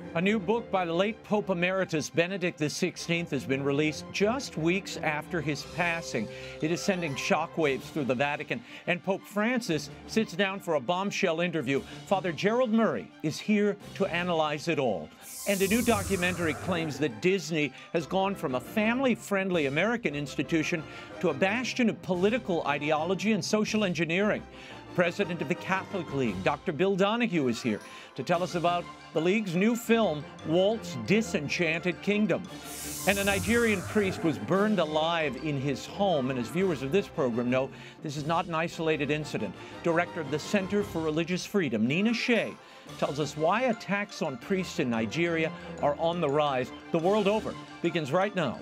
A new book by the late Pope Emeritus Benedict XVI has been released just weeks after his passing. It is sending shockwaves through the Vatican, and Pope Francis sits down for a bombshell interview. Father Gerald Murray is here to analyze it all. And a new documentary claims that Disney has gone from a family-friendly American institution to a bastion of political ideology and social engineering. President of the Catholic League, Dr. Bill Donohue, is here to tell us about the League's new film, Walt's Disenchanted Kingdom. And a Nigerian priest was burned alive in his home, and as viewers of this program know, this is not an isolated incident. Director of the Center for Religious Freedom, Nina Shea, tells us why attacks on priests in Nigeria are on the rise the world over. Begins right now.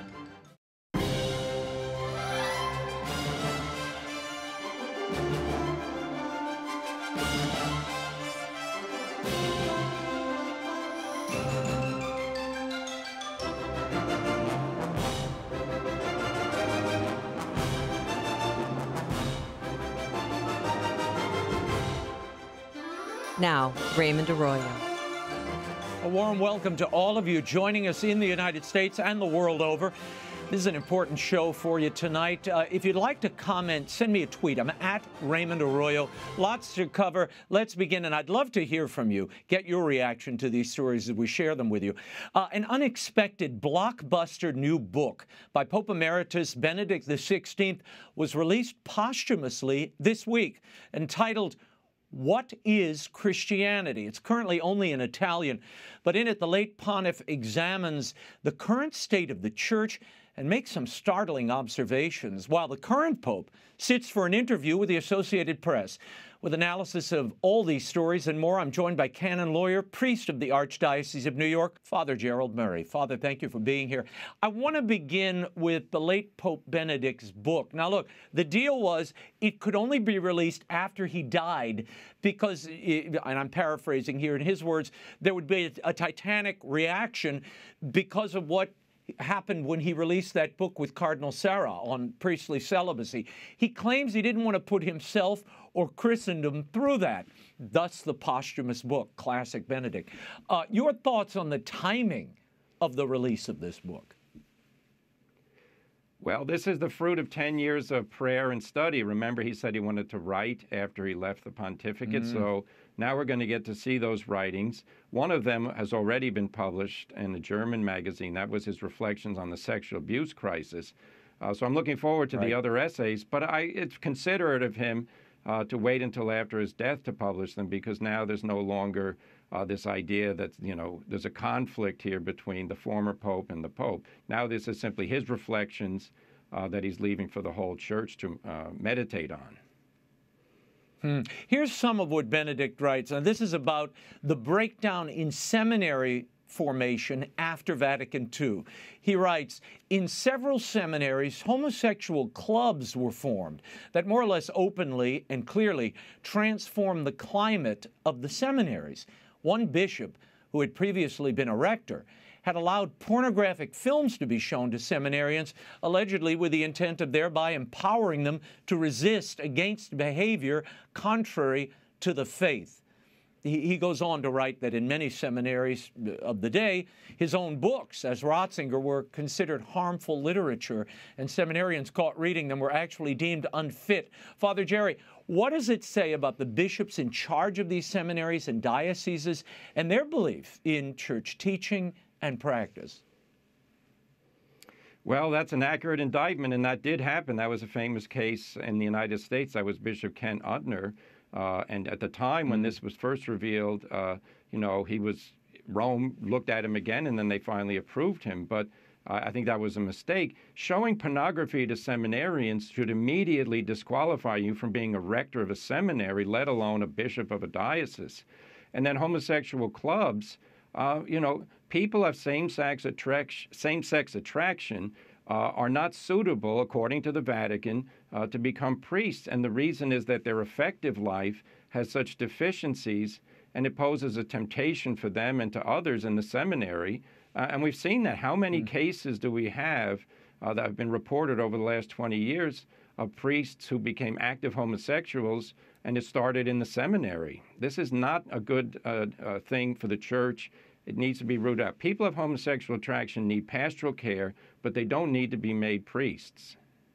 Now, Raymond Arroyo. A warm welcome to all of you joining us in the United States and the world over. This is an important show for you tonight. If you'd like to comment, send me a tweet. I'm at Raymond Arroyo. Lots to cover. Let's begin, and I'd love to hear from you. Get your reaction to these stories as we share them with you. An unexpected blockbuster new book by Pope Emeritus Benedict XVI was released posthumously this week, entitled What is Christianity? It's currently only in Italian, but in it the late pontiff examines the current state of the Church and makes some startling observations, while the current pope sits for an interview with the Associated Press. With analysis of all these stories and more, I'm joined by canon lawyer, priest of the Archdiocese of New York, Father Gerald Murray. Father, thank you for being here. I want to begin with the late Pope Benedict's book. Now, look, the deal was it could only be released after he died because, and I'm paraphrasing here in his words, there would be a titanic reaction because of what happened when he released that book with Cardinal Sarah on priestly celibacy. He claims he didn't want to put himself or Christendom through that. Thus the posthumous book, classic Benedict. Your thoughts on the timing of the release of this book? Well, this is the fruit of 10 years of prayer and study. Remember, he said he wanted to write after he left the pontificate. So now we're going to get to see those writings. One of them has already been published in a German magazine. That was his reflections on the sexual abuse crisis. So I'm looking forward to the other essays. But it's considerate of him to wait until after his death to publish them, because now there's no longer this idea that, there's a conflict here between the former pope and the pope. Now this is simply his reflections that he's leaving for the whole church to meditate on. Here's some of what Benedict writes, and this is about the breakdown in seminary formation after Vatican II. He writes, in several seminaries, homosexual clubs were formed that more or less openly and clearly transformed the climate of the seminaries. One bishop, who had previously been a rector, had allowed pornographic films to be shown to seminarians, allegedly with the intent of thereby empowering them to resist against behavior contrary to the faith. He goes on to write that in many seminaries of the day, his own books, as Ratzinger, were considered harmful literature, and seminarians caught reading them were actually deemed unfit. Father Jerry, what does it say about the bishops in charge of these seminaries and dioceses and their belief in church teaching and practice? Well, that's an accurate indictment, and that did happen. That was a famous case in the United States. That was Bishop Ken Utner. And at the time when this was first revealed, Rome looked at him again, and then they finally approved him. But I think that was a mistake. Showing pornography to seminarians should immediately disqualify you from being a rector of a seminary, let alone a bishop of a diocese. And then homosexual clubs, people of same-sex attraction are not suitable, according to the Vatican, to become priests. And the reason is that their affective life has such deficiencies, and it poses a temptation for them and to others in the seminary. And we've seen that. How many cases do we have that have been reported over the last 20 years of priests who became active homosexuals, and it started in the seminary? This is not a good thing for the church. It needs to be rooted out. People of homosexual attraction need pastoral care, but they don't need to be made priests.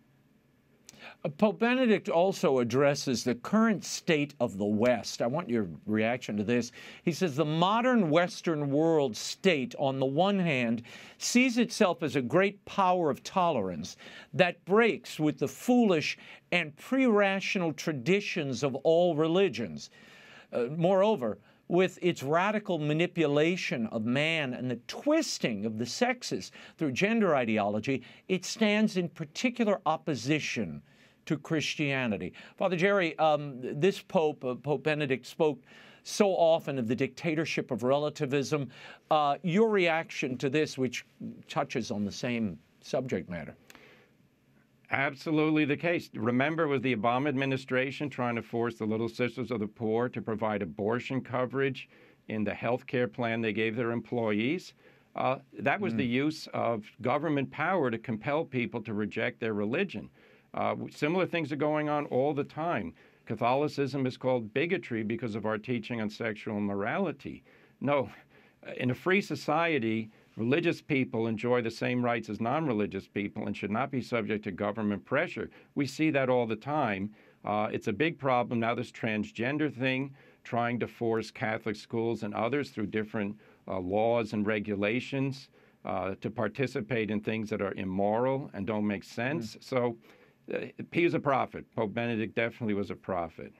Pope Benedict also addresses the current state of the West. I want your reaction to this. He says the modern Western world state, on the one hand, sees itself as a great power of tolerance that breaks with the foolish and pre-rational traditions of all religions. Moreover, with its radical manipulation of man and the twisting of the sexes through gender ideology, it stands in particular opposition to Christianity. Father Jerry, this Pope, Pope Benedict, spoke so often of the dictatorship of relativism. Your reaction to this, which touches on the same subject matter? Absolutely the case. Remember, it was the Obama administration trying to force the Little Sisters of the Poor to provide abortion coverage in the health care plan they gave their employees. That was the use of government power to compel people to reject their religion. Similar things are going on all the time. Catholicism is called bigotry because of our teaching on sexual immorality. No, in a free society, religious people enjoy the same rights as non-religious people and should not be subject to government pressure. We see that all the time. It's a big problem now, this transgender thing, trying to force Catholic schools and others through different laws and regulations to participate in things that are immoral and don't make sense. So he was a prophet. Pope Benedict definitely was a prophet.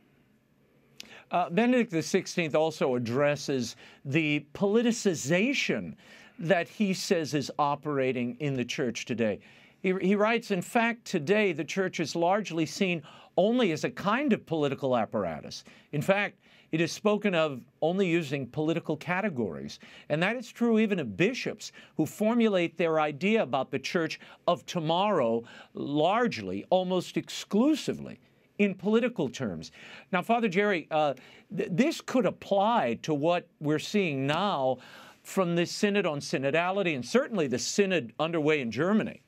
Benedict XVI also addresses the politicization that he says is operating in the Church today. He writes, in fact, today the Church is largely seen only as a kind of political apparatus. In fact, it is spoken of only using political categories. And that is true even of bishops who formulate their idea about the Church of tomorrow largely, almost exclusively, in political terms. Now, Father Jerry, this could apply to what we're seeing now from this synod on synodality and certainly the synod underway in Germany.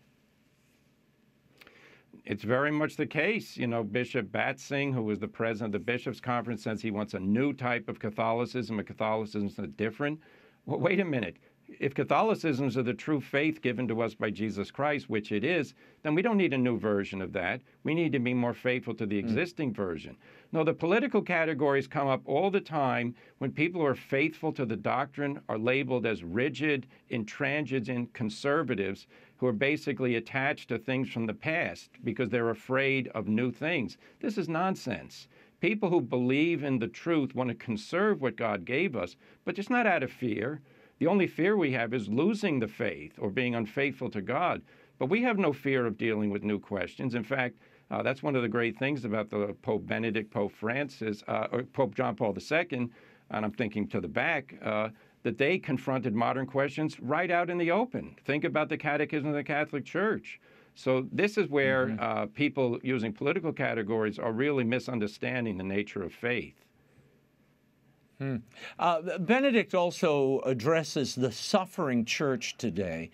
It's very much the case. You know, Bishop Batzing, who was the president of the Bishops' Conference, says he wants a new type of Catholicism, a Catholicism that's different. Well, wait a minute. If Catholicisms are the true faith given to us by Jesus Christ, which it is, then we don't need a new version of that. We need to be more faithful to the existing version. No, the political categories come up all the time when people who are faithful to the doctrine are labeled as rigid, intransigent conservatives who are basically attached to things from the past because they're afraid of new things. This is nonsense. People who believe in the truth want to conserve what God gave us, but it's not out of fear. The only fear we have is losing the faith or being unfaithful to God. But we have no fear of dealing with new questions. In fact, that's one of the great things about the Pope Benedict, Pope Francis, or Pope John Paul II, and I'm thinking to the back, that they confronted modern questions right out in the open. Think about the Catechism of the Catholic Church. So this is where people using political categories are really misunderstanding the nature of faith. Benedict also addresses the suffering church today.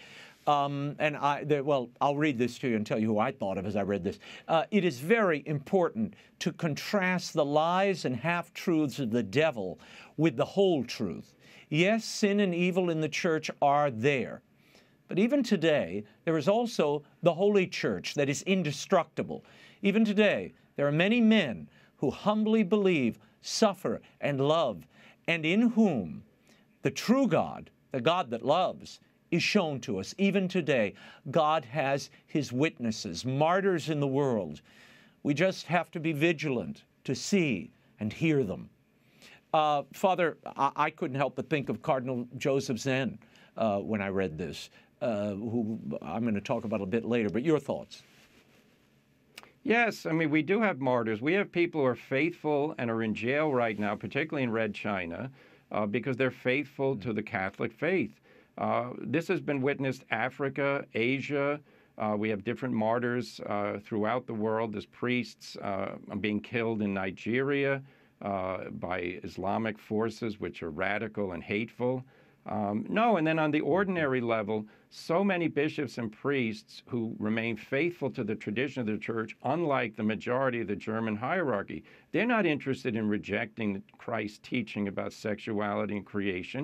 I'll read this to you and tell you who I thought of as I read this. It is very important to contrast the lies and half-truths of the devil with the whole truth. Yes, sin and evil in the church are there. But even today, there is also the Holy Church that is indestructible. Even today, there are many men who humbly believe, suffer, and love, and in whom the true God, the God that loves, is shown to us. Even today, God has His witnesses, martyrs in the world. We just have to be vigilant to see and hear them. Father, I couldn't help but think of Cardinal Joseph Zen when I read this, who I'm going to talk about a bit later, but your thoughts? Yes, I mean, we do have martyrs. We have people who are faithful and are in jail right now, particularly in Red China, because they're faithful to the Catholic faith. This has been witnessed Africa, Asia. We have different martyrs throughout the world. There's priests being killed in Nigeria by Islamic forces, which are radical and hateful. And then on the ordinary level, so many bishops and priests who remain faithful to the tradition of the church, unlike the majority of the German hierarchy. They're not interested in rejecting Christ's teaching about sexuality and creation.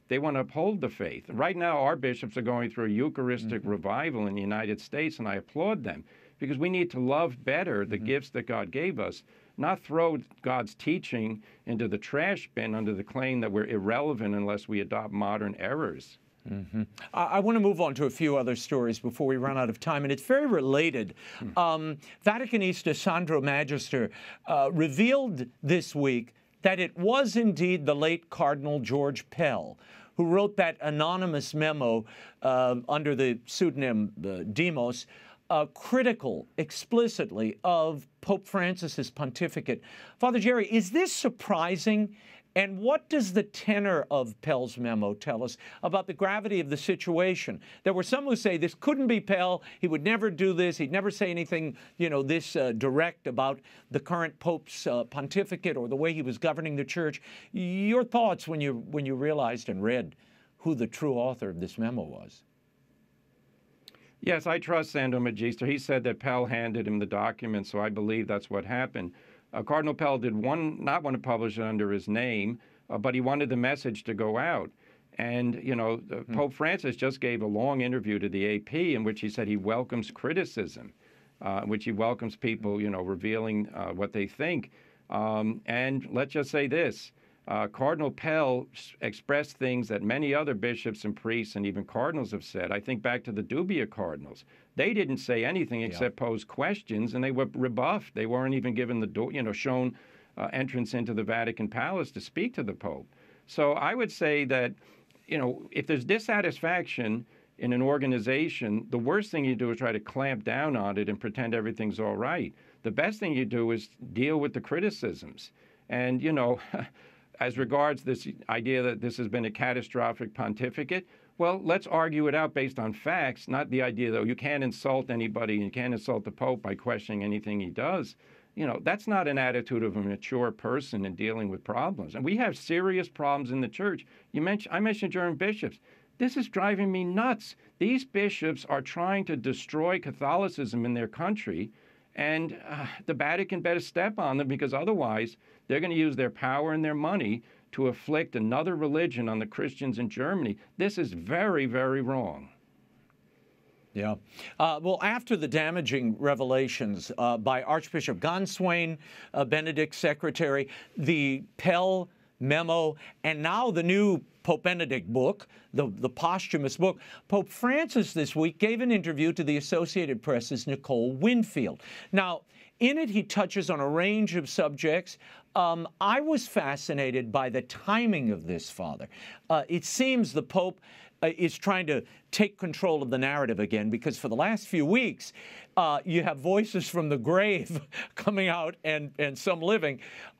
They want to uphold the faith. Right now, our bishops are going through a Eucharistic revival in the United States, and I applaud them, because we need to love better the gifts that God gave us, not throw God's teaching into the trash bin under the claim that we're irrelevant unless we adopt modern errors. I want to move on to a few other stories before we run out of time, and it's very related. Vaticanista Sandro Magister revealed this week that it was indeed the late Cardinal George Pell who wrote that anonymous memo under the pseudonym Demos, critical explicitly of Pope Francis's pontificate. Father Jerry, is this surprising? And what does the tenor of Pell's memo tell us about the gravity of the situation? There were some who say this couldn't be Pell. He would never do this. He'd never say anything, this direct about the current Pope's pontificate or the way he was governing the Church. Your thoughts when you realized and read who the true author of this memo was? Yes, I trust Sandro Magister. He said that Pell handed him the document, so I believe that's what happened. Cardinal Pell did not want to publish it under his name, but he wanted the message to go out. And, Pope Francis just gave a long interview to the AP in which he said he welcomes criticism, which he welcomes people, revealing what they think. And let's just say this. Cardinal Pell expressed things that many other bishops and priests and even cardinals have said. I think back to the Dubia cardinals. They didn't say anything except pose questions, and they were rebuffed. They weren't even given the door, shown entrance into the Vatican Palace to speak to the Pope. So I would say that, if there's dissatisfaction in an organization, the worst thing you do is try to clamp down on it and pretend everything's all right. The best thing you do is deal with the criticisms. And, as regards this idea that this has been a catastrophic pontificate, well, let's argue it out based on facts, not the idea that you can't insult anybody and you can't insult the Pope by questioning anything he does. That's not an attitude of a mature person in dealing with problems. And we have serious problems in the Church. I mentioned German bishops. This is driving me nuts. These bishops are trying to destroy Catholicism in their country, and the Vatican better step on them, because otherwise they're going to use their power and their money to afflict another religion on the Christians in Germany. This is very, very wrong. Yeah. Well, after the damaging revelations by Archbishop Ganswein, Benedict's secretary, the Pell memo, and now the new Pope Benedict book, the posthumous book, Pope Francis this week gave an interview to the Associated Press's Nicole Winfield. Now, in it, he touches on a range of subjects. I was fascinated by the timing of this, Father. It seems the Pope is trying to take control of the narrative again, because for the last few weeks, you have voices from the grave coming out and some living,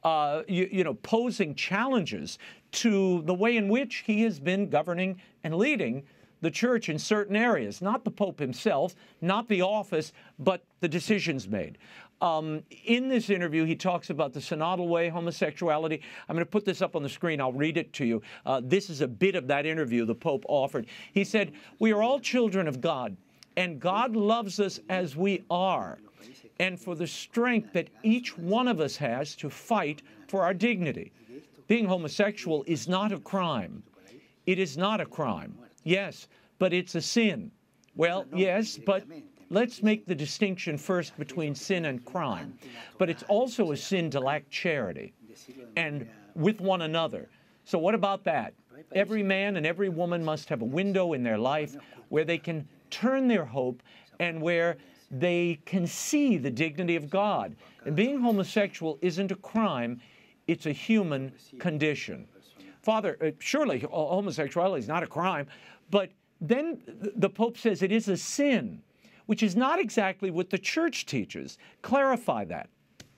posing challenges to the way in which he has been governing and leading the Church in certain areas. Not the Pope himself, not the office, but the decisions made. In this interview, he talks about the synodal way, homosexuality. I'm going to put this up on the screen. I'll read it to you. This is a bit of that interview the Pope offered. He said, "We are all children of God, and God loves us as we are, and for the strength that each one of us has to fight for our dignity. Being homosexual is not a crime. It is not a crime. Yes, but it's a sin. Well, yes, but let's make the distinction first between sin and crime. But it's also a sin to lack charity and with one another. So what about that? Every man and every woman must have a window in their life where they can turn their hope and where they can see the dignity of God. And being homosexual isn't a crime, it's a human condition." Father, surely homosexuality is not a crime, but then the Pope says it is a sin, which is not exactly what the Church teaches. Clarify that.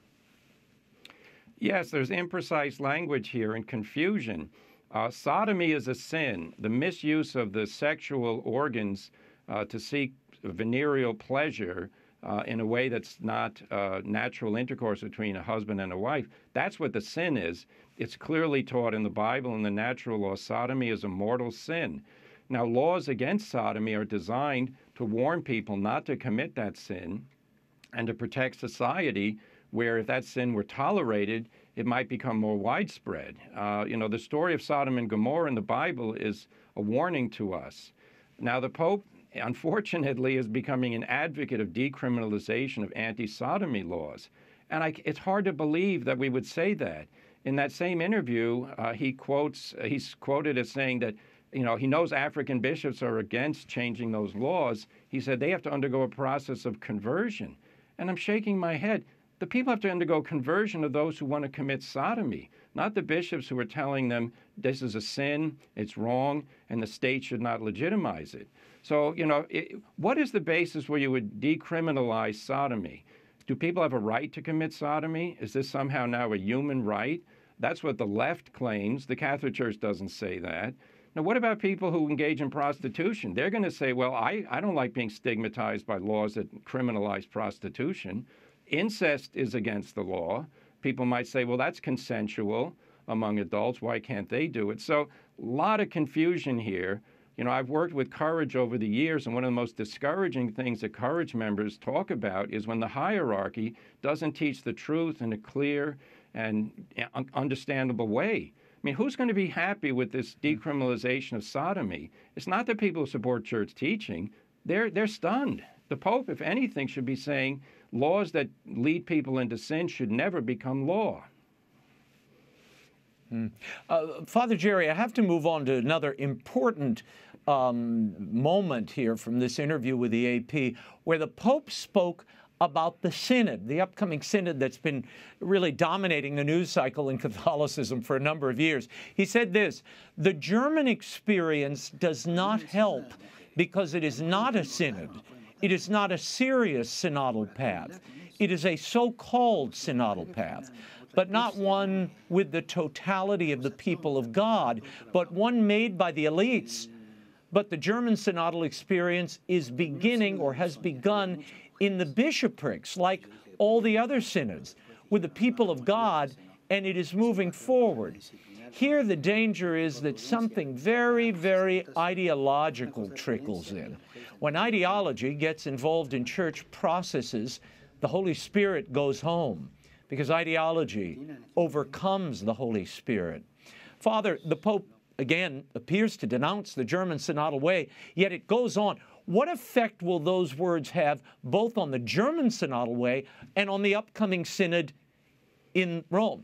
Yes, there's imprecise language here and confusion. Sodomy is a sin. The misuse of the sexual organs to seek venereal pleasure in a way that's not natural intercourse between a husband and a wife, that's what the sin is. It's clearly taught in the Bible and the natural law. Sodomy is a mortal sin. Now, laws against sodomy are designed to warn people not to commit that sin and to protect society, where if that sin were tolerated, it might become more widespread. The story of Sodom and Gomorrah in the Bible is a warning to us. Now, the Pope, unfortunately, is becoming an advocate of decriminalization of anti-sodomy laws. And it's hard to believe that we would say that. In that same interview, he's quoted as saying that, he knows African bishops are against changing those laws. He said they have to undergo a process of conversion. And I'm shaking my head. The people have to undergo conversion of those who want to commit sodomy, not the bishops who are telling them this is a sin, it's wrong, and the state should not legitimize it. So, what is the basis where you would decriminalize sodomy? Do people have a right to commit sodomy? Is this somehow now a human right? That's what the left claims. The Catholic Church doesn't say that. Now, what about people who engage in prostitution? They're going to say, well, I don't like being stigmatized by laws that criminalize prostitution. Incest is against the law. People might say, well, that's consensual among adults. Why can't they do it? So a lot of confusion here. I've worked with Courage over the years, and one of the most discouraging things that Courage members talk about is when the hierarchy doesn't teach the truth in a clear and understandable way. I mean, who's going to be happy with this decriminalization of sodomy? It's not that people support church teaching. They're stunned. The Pope, if anything, should be saying laws that lead people into sin should never become law. Father Jerry, I have to move on to another important moment here from this interview with the AP, where the Pope spoke about the synod, the upcoming synod that's been really dominating the news cycle in Catholicism for a number of years. He said this: the German experience does not help because it is not a synod. It is not a serious synodal path. It is a so-called synodal path, but not one with the totality of the people of God, but one made by the elites. But the German synodal experience is beginning, or has begun, in the bishoprics, like all the other synods, with the people of God, and it is moving forward. Here the danger is that something very, very ideological trickles in. When ideology gets involved in church processes, the Holy Spirit goes home, because ideology overcomes the Holy Spirit. Father, the Pope, again, appears to denounce the German synodal way, yet it goes on. What effect will those words have both on the German synodal way and on the upcoming synod in Rome?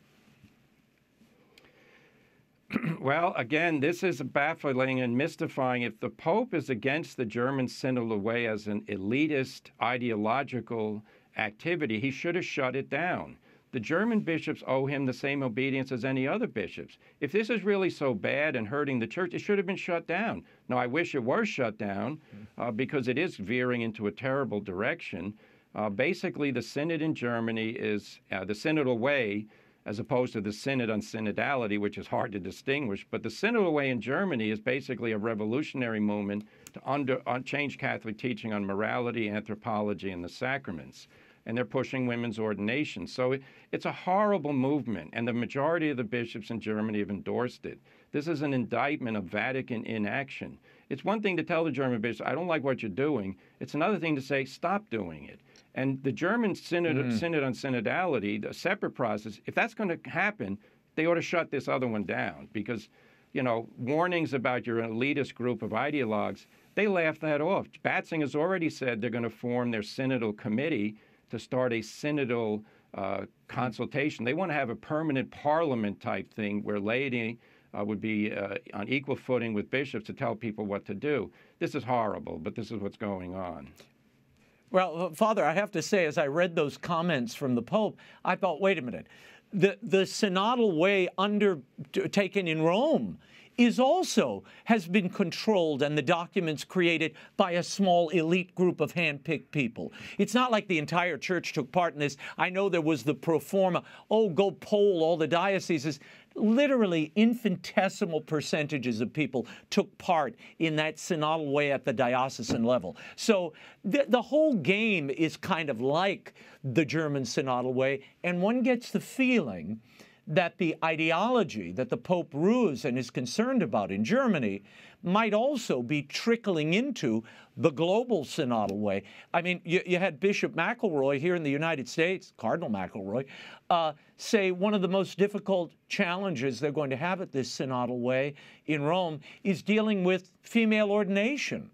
Well, again, this is baffling and mystifying. If the Pope is against the German synodal way as an elitist ideological activity, he should have shut it down. The German bishops owe him the same obedience as any other bishops. If this is really so bad and hurting the church, it should have been shut down. Now, I wish it were shut down because it is veering into a terrible direction. Basically, the synod in Germany is the synodal way, as opposed to the synod on synodality, which is hard to distinguish. But the synodal way in Germany is basically a revolutionary movement to change Catholic teaching on morality, anthropology, and the sacraments. And they're pushing women's ordination. So it's a horrible movement, and the majority of the bishops in Germany have endorsed it. This is an indictment of Vatican inaction. It's one thing to tell the German bishops, I don't like what you're doing. It's another thing to say, stop doing it. And the German synod on synodality, the separate process, if that's going to happen, they ought to shut this other one down, because, warnings about your elitist group of ideologues, they laugh that off. Batzing has already said they're going to form their synodal committee to start a synodal consultation. They want to have a permanent parliament type thing where laity would be on equal footing with bishops to tell people what to do. This is horrible, but this is what's going on. Well, Father, I have to say, as I read those comments from the Pope, I thought, wait a minute. The synodal way undertaken in Rome has been controlled, and the documents created by a small elite group of hand-picked people. It's not like the entire church took part in this. I know there was the pro forma, go poll all the dioceses. Literally infinitesimal percentages of people took part in that synodal way at the diocesan level. So the whole game is kind of like the German synodal way, and one gets the feeling that the ideology that the Pope rues and is concerned about in Germany might also be trickling into the global synodal way. I mean, you had Bishop McElroy here in the United States, Cardinal McElroy, say one of the most difficult challenges they're going to have at this synodal way in Rome is dealing with female ordination.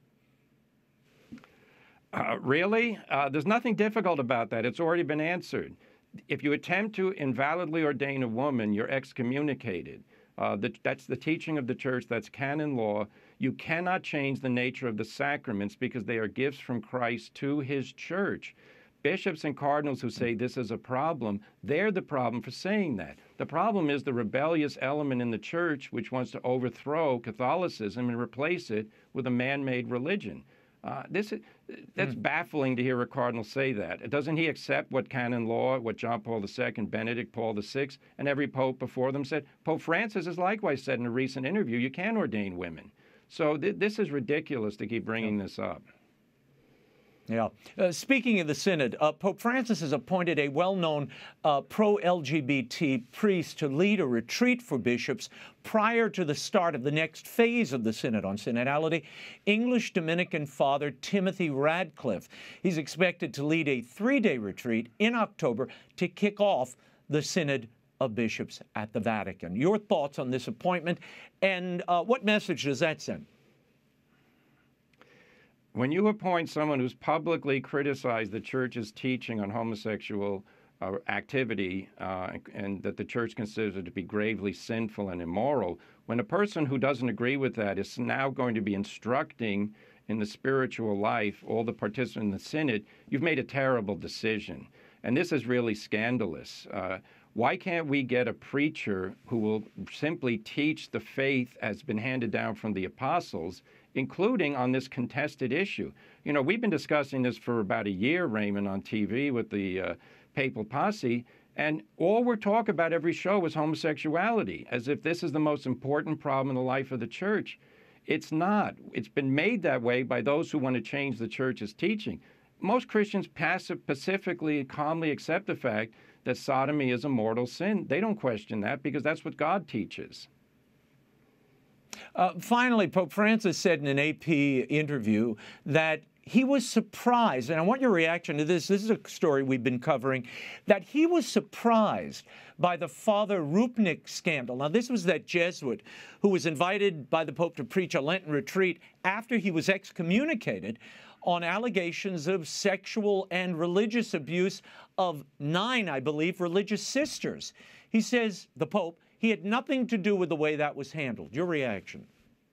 Really? There's nothing difficult about that. It's already been answered. If you attempt to invalidly ordain a woman, you're excommunicated. That's the teaching of the Church. That's canon law. You cannot change the nature of the sacraments because they are gifts from Christ to his Church. Bishops and cardinals who say this is a problem, they're the problem for saying that. The problem is the rebellious element in the Church which wants to overthrow Catholicism and replace it with a man-made religion. That's baffling to hear a cardinal say that. Doesn't he accept what canon law, what John Paul II, Benedict, Paul VI, and every pope before them said? Pope Francis has likewise said in a recent interview, you can ordain women. So this is ridiculous to keep bringing this up. Yeah. Speaking of the Synod, Pope Francis has appointed a well-known pro-LGBT priest to lead a retreat for bishops prior to the start of the next phase of the Synod on Synodality, English Dominican Father Timothy Radcliffe. He's expected to lead a 3-day retreat in October to kick off the Synod of Bishops at the Vatican. Your thoughts on this appointment, and what message does that send? When you appoint someone who's publicly criticized the Church's teaching on homosexual activity and that the Church considers it to be gravely sinful and immoral, when a person who doesn't agree with that is now going to be instructing in the spiritual life all the participants in the Synod, you've made a terrible decision. And this is really scandalous. Why can't we get a preacher who will simply teach the faith as been handed down from the apostles, including on this contested issue? You know, we've been discussing this for about a year, Raymond, on TV with the papal posse, and all we're talking about every show is homosexuality, as if this is the most important problem in the life of the Church. It's not. It's been made that way by those who want to change the Church's teaching. Most Christians pacifically and calmly accept the fact that sodomy is a mortal sin. They don't question that because that's what God teaches. Finally, Pope Francis said in an AP interview that he was surprised, and I want your reaction to this. This is a story we've been covering, that he was surprised by the Father Rupnik scandal. Now, this was that Jesuit who was invited by the Pope to preach a Lenten retreat after he was excommunicated on allegations of sexual and religious abuse of 9, I believe, religious sisters. He says, the Pope, he had nothing to do with the way that was handled. Your reaction?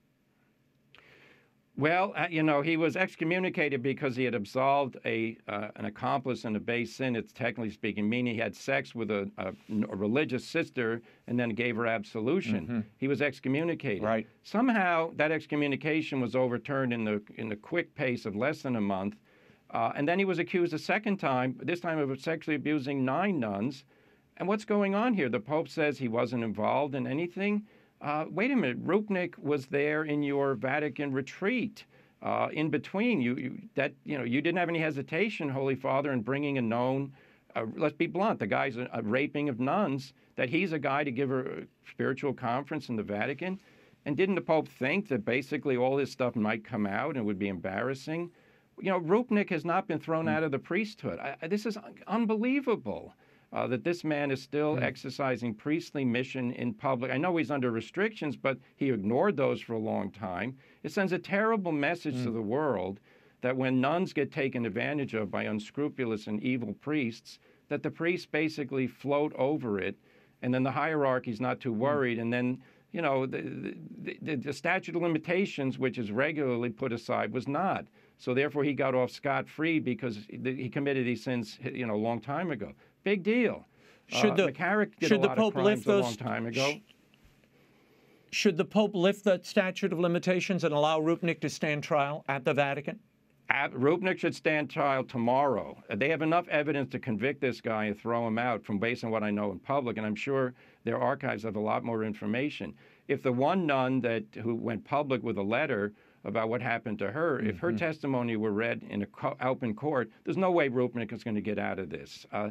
Well, you know, he was excommunicated because he had absolved an accomplice in a base sin, it's technically speaking, meaning he had sex with a religious sister and then gave her absolution. Mm-hmm. He was excommunicated. Right. Somehow that excommunication was overturned in the quick pace of less than a month. And then he was accused a second time, this time of sexually abusing 9 nuns. And what's going on here? The Pope says he wasn't involved in anything. Wait a minute, Rupnik was there in your Vatican retreat. In between, you didn't have any hesitation, Holy Father, in bringing a known, let's be blunt, the guy's a raping of nuns, that he's a guy to give a spiritual conference in the Vatican. And didn't the Pope think that basically all this stuff might come out and would be embarrassing? You know, Rupnik has not been thrown out of the priesthood. This is unbelievable. That this man is still exercising priestly mission in public. I know he's under restrictions, but he ignored those for a long time. It sends a terrible message to the world that when nuns get taken advantage of by unscrupulous and evil priests, that the priests basically float over it, and then the hierarchy's not too worried, and then, you know, the statute of limitations, which is regularly put aside, was not. So therefore he got off scot-free because he committed these sins, you know, a long time ago. Big deal. McCarrick did a lot of crimes a long time ago. Should the Pope lift that statute of limitations and allow Rupnik to stand trial at the Vatican? Rupnik should stand trial tomorrow. They have enough evidence to convict this guy and throw him out from based on what I know in public, and I'm sure their archives have a lot more information. If the one nun who went public with a letter about what happened to her, if her testimony were read in an open court, there's no way Rupnik is going to get out of this.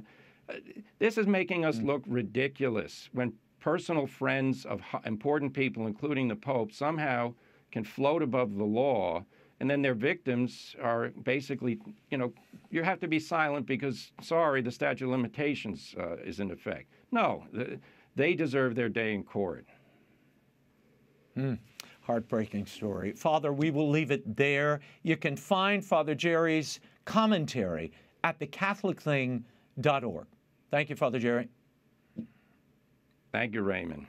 This is making us look ridiculous when personal friends of important people, including the Pope, somehow can float above the law, and then their victims are basically, you have to be silent because, sorry, the statute of limitations is in effect. No, they deserve their day in court. Heartbreaking story. Father, we will leave it there. You can find Father Jerry's commentary at thecatholicthing.org. Thank you, Father Jerry. Thank you, Raymond.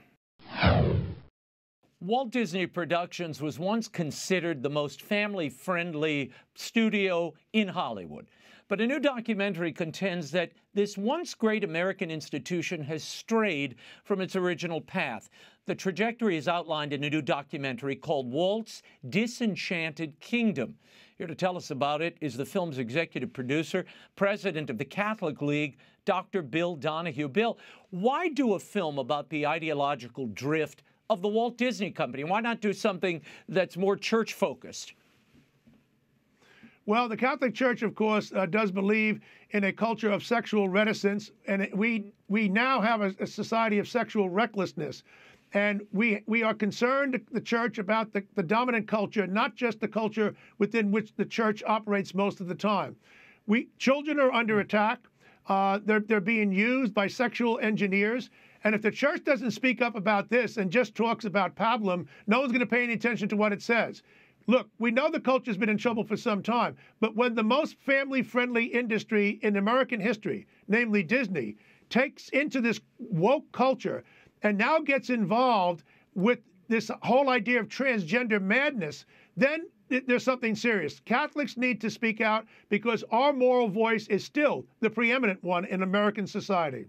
Walt Disney Productions was once considered the most family-friendly studio in Hollywood. But a new documentary contends that this once great American institution has strayed from its original path. The trajectory is outlined in a new documentary called Walt's Disenchanted Kingdom. Here to tell us about it is the film's executive producer, president of the Catholic League, Dr. Bill Donohue. Bill, why do a film about the ideological drift of the Walt Disney Company? Why not do something that's more church-focused? Well, the Catholic Church, of course, does believe in a culture of sexual reticence, and we now have a society of sexual recklessness. And we are concerned, the Church, about the dominant culture, not just the culture within which the Church operates most of the time. Children are under attack. They're being used by sexual engineers. And if the Church doesn't speak up about this and just talks about pablum, no one's going to pay any attention to what it says. Look, we know the culture's been in trouble for some time, but when the most family-friendly industry in American history, namely Disney, takes into this woke culture and now gets involved with this whole idea of transgender madness, then there's something serious. Catholics need to speak out because our moral voice is still the preeminent one in American society.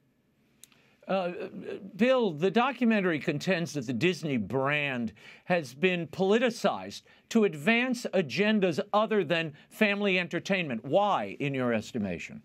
Bill, the documentary contends that the Disney brand has been politicized to advance agendas other than family entertainment. Why, in your estimation?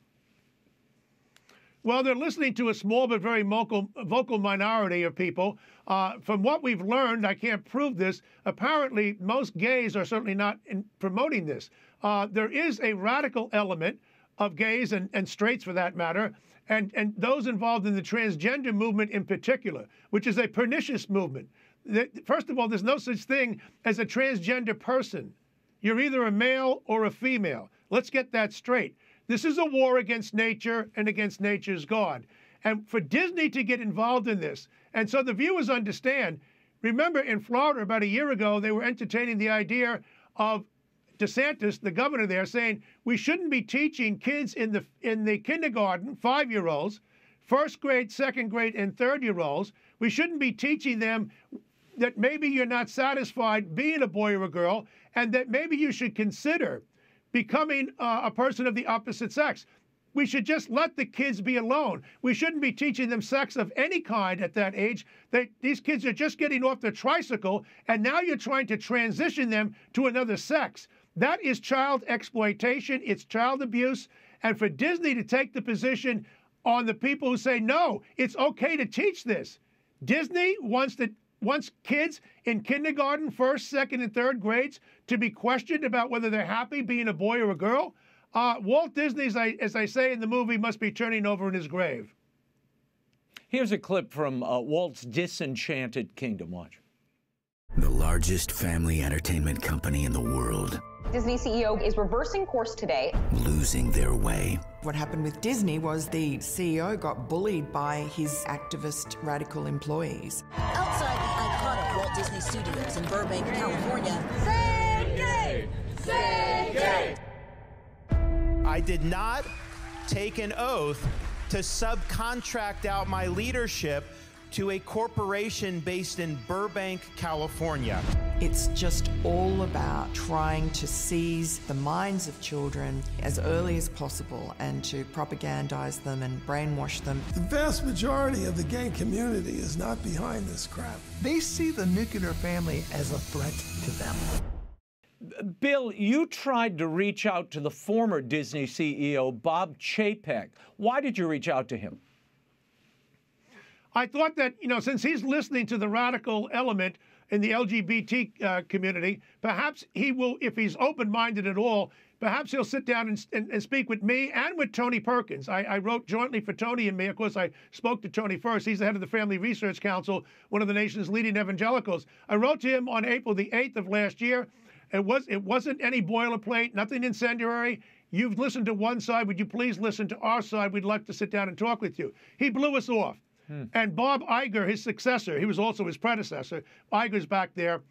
Well, they're listening to a small but very vocal minority of people. From what we've learned, I can't prove this, apparently most gays are certainly not promoting this. There is a radical element of gays and straights, for that matter, and those involved in the transgender movement in particular, which is a pernicious movement. First of all, there's no such thing as a transgender person. You're either a male or a female. Let's get that straight. This is a war against nature and against nature's God. And for Disney to get involved in this, and so the viewers understand, remember in Florida about a year ago, they were entertaining the idea of DeSantis, the governor there, saying we shouldn't be teaching kids in the kindergarten, 5-year-olds, first grade, second grade, and third-year-olds. We shouldn't be teaching them that maybe you're not satisfied being a boy or a girl, and that maybe you should consider becoming a person of the opposite sex. We should just let the kids be alone. We shouldn't be teaching them sex of any kind at that age. These kids are just getting off their tricycle, and now you're trying to transition them to another sex. That is child exploitation. It's child abuse. And for Disney to take the position on the people who say, no, it's okay to teach this. Disney wants kids in kindergarten, first, second, and third grades to be questioned about whether they're happy being a boy or a girl. Walt Disney, as I say in the movie, must be turning over in his grave. Here's a clip from Walt's Disenchanted Kingdom. Watch. The largest family entertainment company in the world. Disney CEO is reversing course today. Losing their way. What happened with Disney was the CEO got bullied by his activist radical employees. Outside the iconic Walt Disney Studios in Burbank, California. Say gay! Say gay! I did not take an oath to subcontract out my leadership to a corporation based in Burbank, California. It's just all about trying to seize the minds of children as early as possible and to propagandize them and brainwash them. The vast majority of the gay community is not behind this crap. They see the nuclear family as a threat to them. Bill, you tried to reach out to the former Disney CEO, Bob Chapek. Why did you reach out to him? I thought that, since he's listening to the radical element in the LGBT community, perhaps he will, if he's open-minded at all, Perhaps he'll sit down and speak with me and with Tony Perkins. I wrote jointly for Tony and me. Of course, I spoke to Tony first. He's the head of the Family Research Council, one of the nation's leading evangelicals. I wrote to him on April the 8th of last year. It wasn't any boilerplate, nothing incendiary. You've listened to one side. Would you please listen to our side? We'd like to sit down and talk with you. He blew us off. And Bob Iger, his successor, he was also his predecessor. Iger's back there.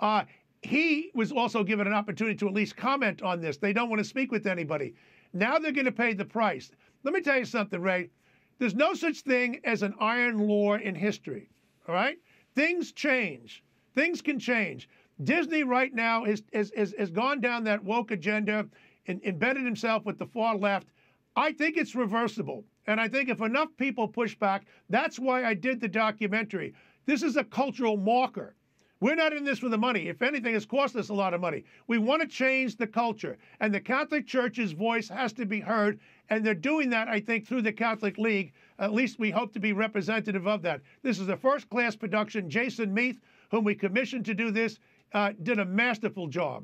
He was also given an opportunity to at least comment on this. They don't want to speak with anybody. Now they're going to pay the price. Let me tell you something, Ray. There's no such thing as an iron law in history, all right? Things change. Things can change. Disney right now has gone down that woke agenda and embedded himself with the far left. I think it's reversible. And I think if enough people push back, that's why I did the documentary. This is a cultural marker. We're not in this for the money. If anything, it's cost us a lot of money. We want to change the culture. And the Catholic Church's voice has to be heard. And they're doing that, I think, through the Catholic League. At least we hope to be representative of that. This is a first-class production. Jason Meath, whom we commissioned to do this, did a masterful job.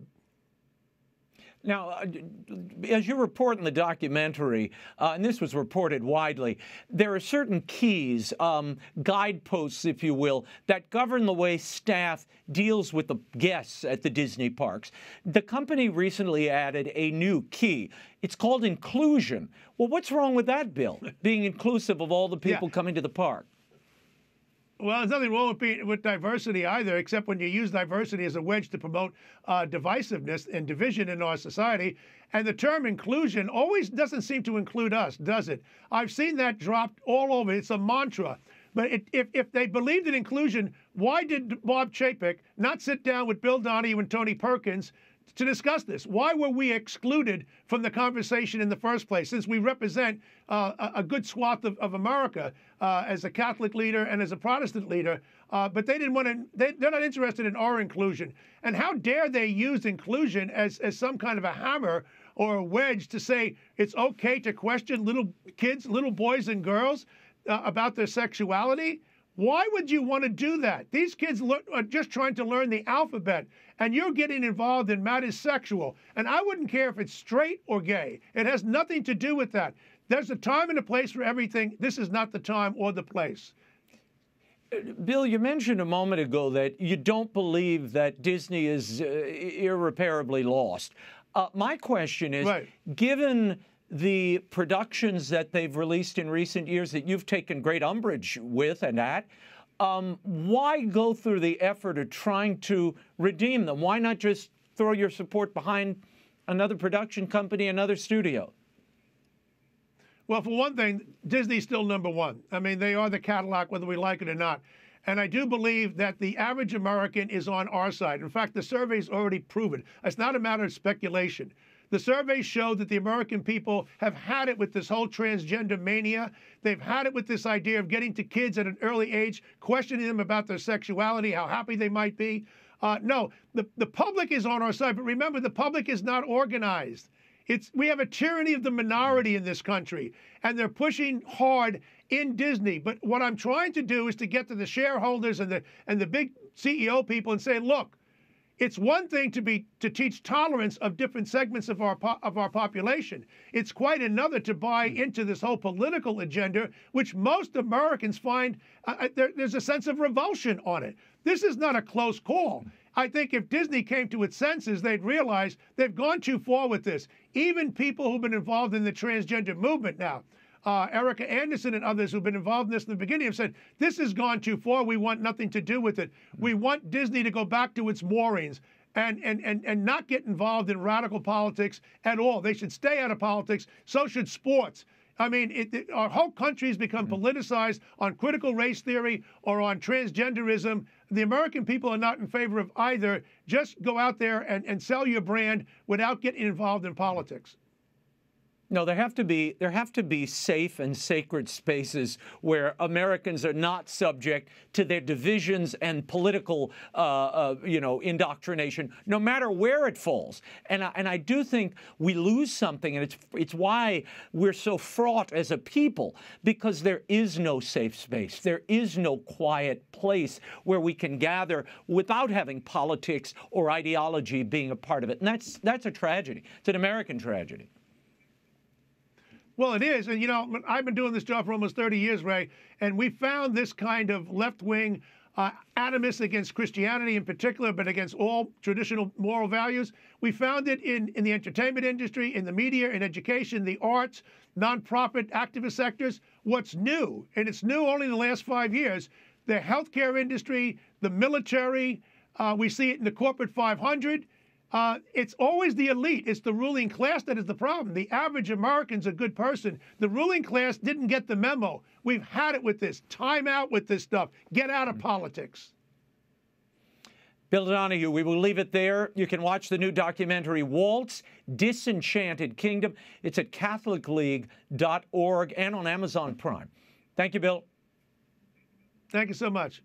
Now, as you report in the documentary, and this was reported widely, there are certain keys, guideposts, if you will, that govern the way staff deals with the guests at the Disney parks. The company recently added a new key. It's called inclusion. Well, what's wrong with that, Bill, being inclusive of all the people coming to the park? Well, there's nothing wrong with diversity either, except when you use diversity as a wedge to promote divisiveness and division in our society. And the term inclusion always doesn't seem to include us, does it? I've seen that dropped all over. It's a mantra. But if they believed in inclusion, why did Bob Chapek not sit down with Bill Donohue and Tony Perkins to discuss this? Why were we excluded from the conversation in the first place, since we represent a good swath of America as a Catholic leader and as a Protestant leader? But they didn't want to, they're not interested in our inclusion. And how dare they use inclusion as some kind of a hammer or a wedge to say it's okay to question little kids, little boys and girls about their sexuality? Why would you want to do that? These kids are just trying to learn the alphabet, and you're getting involved in matters sexual. And I wouldn't care if it's straight or gay. It has nothing to do with that. There's a time and a place for everything. This is not the time or the place. Bill, you mentioned a moment ago that you don't believe that Disney is irreparably lost. My question is, given the productions that they've released in recent years that you've taken great umbrage with and at, why go through the effort of trying to redeem them? Why not just throw your support behind another production company, another studio? Well, for one thing, Disney's still number one. I mean, they are the Cadillac, whether we like it or not. And I do believe that the average American is on our side. In fact, the survey's already proven. It's not a matter of speculation. The surveys show that the American people have had it with this whole transgender mania. They've had it with this idea of getting to kids at an early age, questioning them about their sexuality, how happy they might be. No, the public is on our side. But remember, the public is not organized. We have a tyranny of the minority in this country, and they're pushing hard in Disney. But what I'm trying to do is to get to the shareholders and the big CEO people and say, look, it's one thing to teach tolerance of different segments of our population. It's quite another to buy into this whole political agenda, which most Americans find there's a sense of revulsion on it. This is not a close call. I think if Disney came to its senses, they'd realize they've gone too far with this. Even people who've been involved in the transgender movement now, Erica Anderson and others who've been involved in this in the beginning have said, this has gone too far. We want nothing to do with it. We want Disney to go back to its moorings and not get involved in radical politics at all. They should stay out of politics. So should sports. I mean, our whole country's become politicized on critical race theory or on transgenderism. The American people are not in favor of either. Just go out there and sell your brand without getting involved in politics. No, there have to be safe and sacred spaces where Americans are not subject to their divisions and political, indoctrination, no matter where it falls. And I do think we lose something, and it's why we're so fraught as a people, because there is no safe space. There is no quiet place where we can gather without having politics or ideology being a part of it. And that's a tragedy. It's an American tragedy. Well, it is. And, I've been doing this job for almost 30 years, Ray, and we found this kind of left-wing animus against Christianity in particular, but against all traditional moral values. We found it in the entertainment industry, in the media, in education, the arts, nonprofit, activist sectors. What's new, and it's new only in the last 5 years, the healthcare industry, the military, we see it in the corporate 500. It's always the elite. It's the ruling class that is the problem. The average American's a good person. The ruling class didn't get the memo. We've had it with this. Time out with this stuff. Get out of politics. Bill Donohue, we will leave it there. You can watch the new documentary, Walt's Disenchanted Kingdom. It's at CatholicLeague.org and on Amazon Prime. Thank you, Bill. Thank you so much.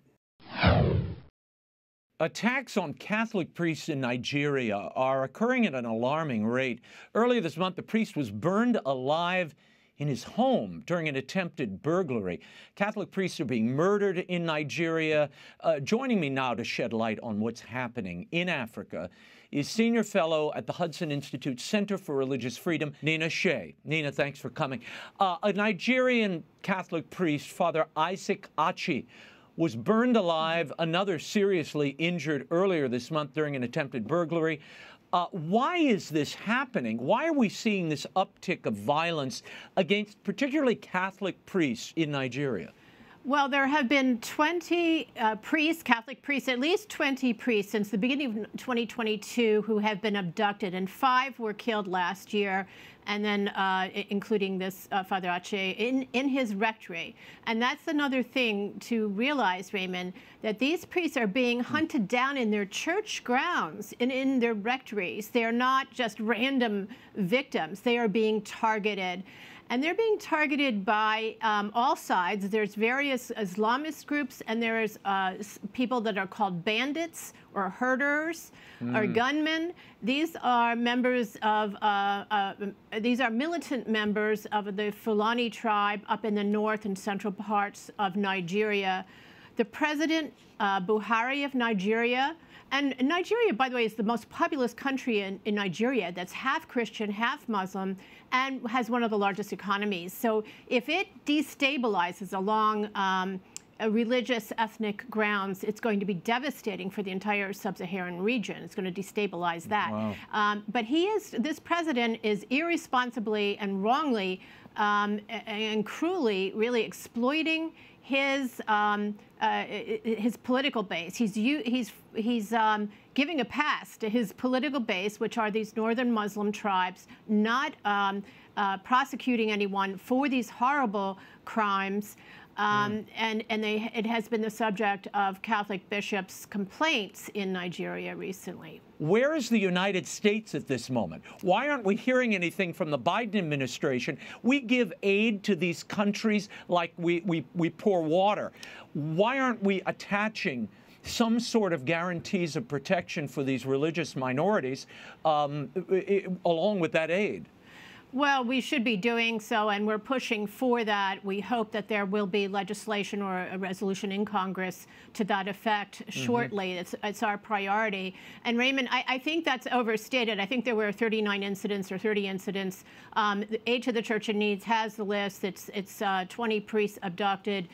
Attacks on Catholic priests in Nigeria are occurring at an alarming rate. Earlier this month, the priest was burned alive in his home during an attempted burglary. Catholic priests are being murdered in Nigeria. Joining me now to shed light on what's happening in Africa is Senior Fellow at the Hudson Institute Center for Religious Freedom, Nina Shea. Nina, thanks for coming. A Nigerian Catholic priest, Father Isaac Achi, was burned alive, another seriously injured earlier this month during an attempted burglary. Why is this happening? Why are we seeing this uptick of violence against particularly Catholic priests in Nigeria? Well, there have been 20 priests, Catholic priests, at least 20 priests since the beginning of 2022 who have been abducted, and 5 were killed last year, and then including this Father Ache in his rectory. And that's another thing to realize, Raymond, that these priests are being hunted down in their church grounds, in their rectories. They are not just random victims. They are being targeted. And they're being targeted by all sides. There's various Islamist groups, and there's people that are called bandits or herders or gunmen. These are members of, these are militant members of the Fulani tribe up in the north and central parts of Nigeria. The president, Buhari of Nigeria, and Nigeria, by the way, is the most populous country in Nigeria that's half Christian, half Muslim, and has one of the largest economies. So if it destabilizes along religious, ethnic grounds, it's going to be devastating for the entire sub-Saharan region. It's going to destabilize that. Wow. But this president is irresponsibly and wrongly and cruelly really exploiting his political base. He's giving a pass to his political base, which are these northern Muslim tribes, not prosecuting anyone for these horrible crimes. It has been the subject of Catholic bishops' complaints in Nigeria recently. Where is the United States at this moment? Why aren't we hearing anything from the Biden administration? We give aid to these countries like we pour water. Why aren't we attaching some sort of guarantees of protection for these religious minorities along with that aid? Well, we should be doing so, and we're pushing for that. We hope that there will be legislation or a resolution in Congress to that effect shortly. It's our priority. And Raymond, I think that's overstated. I think there were 39 incidents or 30 incidents. The Aid to the Church in Need has the list. It's 20 priests abducted